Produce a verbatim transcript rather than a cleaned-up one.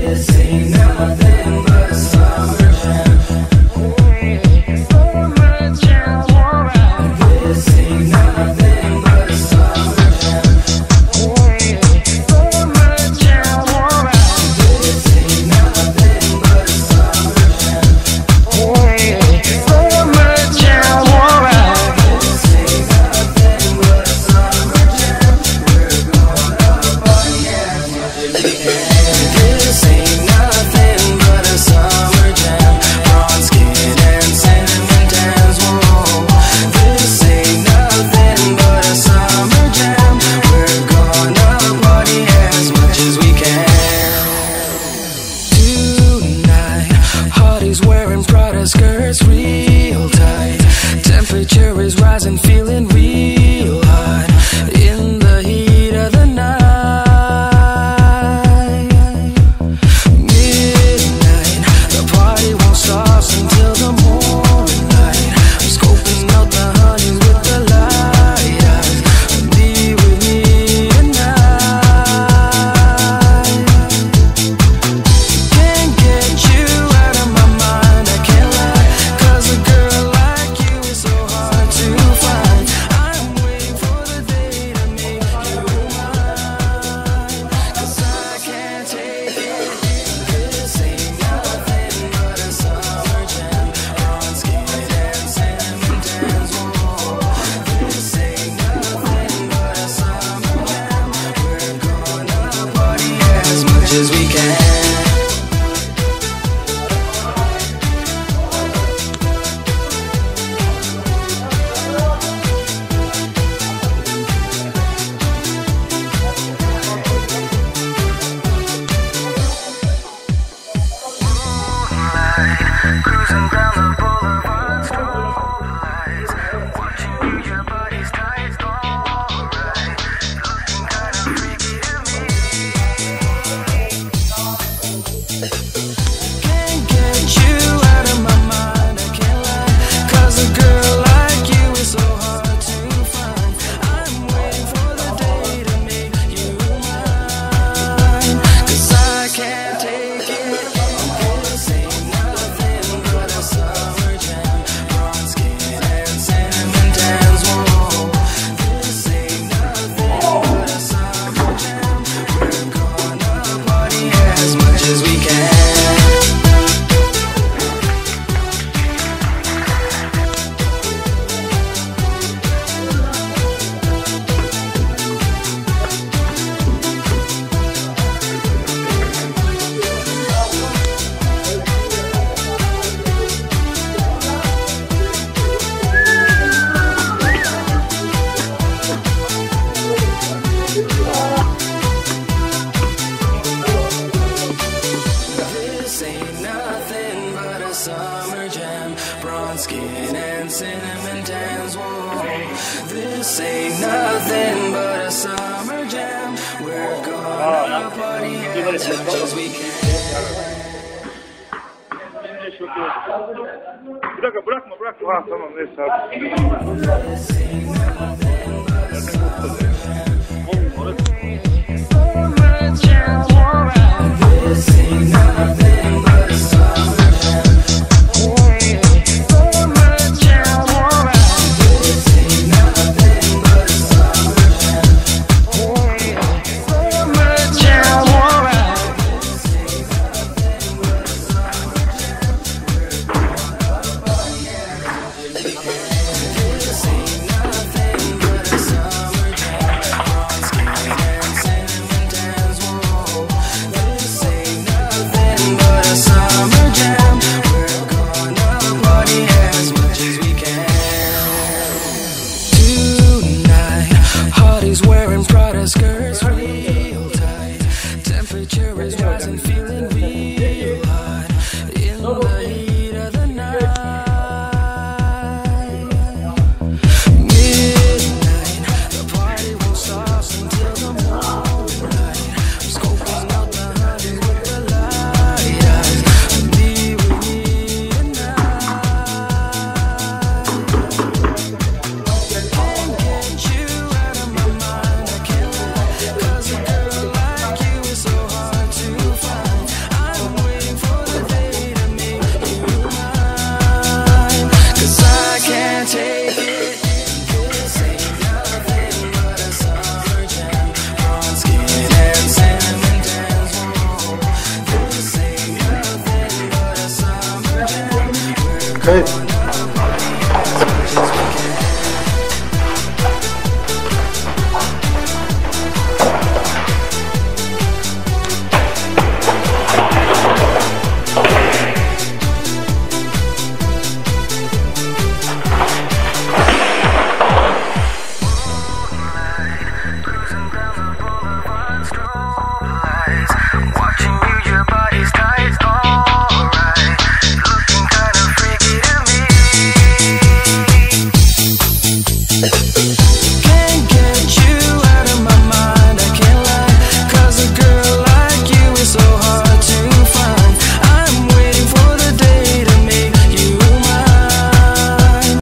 This ain't nothing but a summer jam. We're gonna party as much as we can. Bırakma bırakma bırakma. Ha tamam neyse abi. This ain't nothing but a summer jam. This ain't nothing but a summer jam. Wearing Prada skirts real tight. Temperature is rising, feeling real hot. In the heat of the night. Midnight, the party won't stop until the morning. I'm scoping out the honey with the light eyes. Be with me tonight. Can't get you out of my mind. I can't lie, 'cause a girl like you is so hard to find. 可以。 Watching you